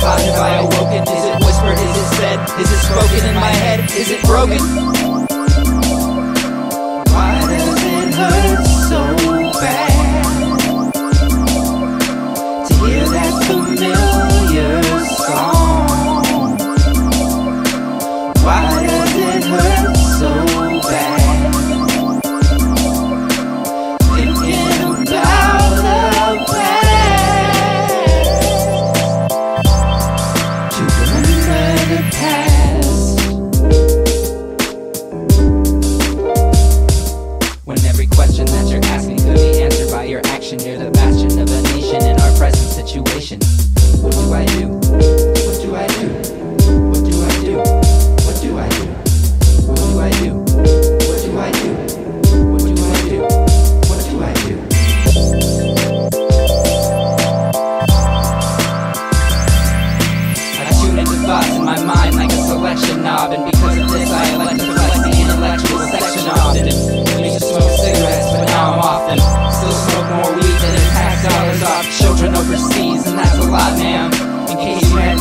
thought? Have I awoken? Is it whispered? Is it said? Is it spoken in my head? Is it broken? Why does it hurt so bad to hear that familiar song? Why does it hurt so bad thinking about the past? To remember the past, when every question that you're asking could be answered by your action. You're the bastion of a nation in our present situation. What do I do? What do I do? What do I do? What do I do? What do I do? What do I do? What do I do? What do I do? I tune into thoughts in my mind like a selection knob, and because of this I elect to flex the intellectual section often. Used to smoke cigarettes, but now I'm off them. Still smoke more weed than in tax dollars off children overseas, and that's a lot, ma'am. In case you had